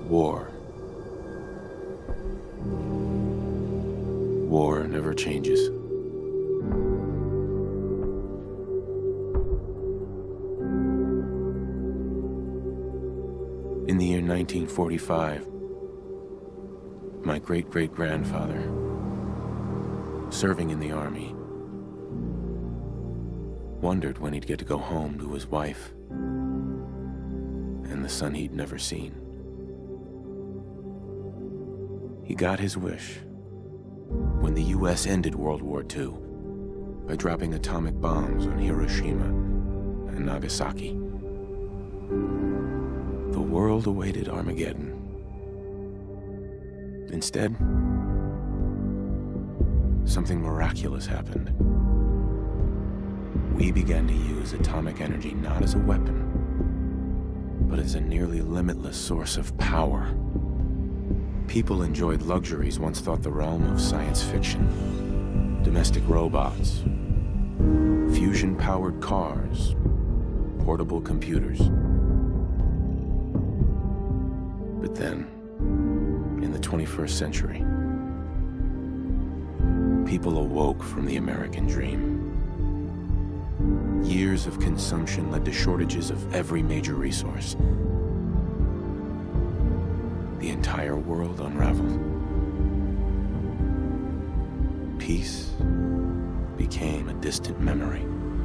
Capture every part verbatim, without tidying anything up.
War. War never changes. In the year nineteen forty-five, my great-great-grandfather, serving in the army, wondered when he'd get to go home to his wife and the son he'd never seen. He got his wish when the U S ended World War Two by dropping atomic bombs on Hiroshima and Nagasaki. The world awaited Armageddon. Instead, something miraculous happened. We began to use atomic energy not as a weapon, but as a nearly limitless source of power. People enjoyed luxuries once thought the realm of science fiction. Domestic robots, fusion-powered cars, portable computers. But then, in the twenty-first century, people awoke from the American dream. Years of consumption led to shortages of every major resource. The entire world unraveled. Peace became a distant memory.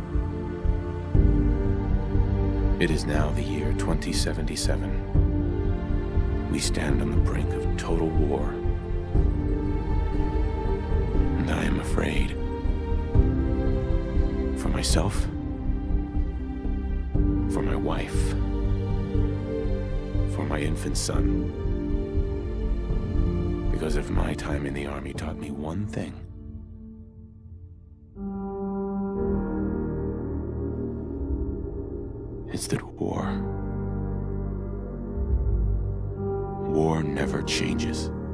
It is now the year twenty seventy-seven. We stand on the brink of total war. And I am afraid. For myself, for my wife, for my infant son. Because if my time in the army taught me one thing, it's that war, war never changes.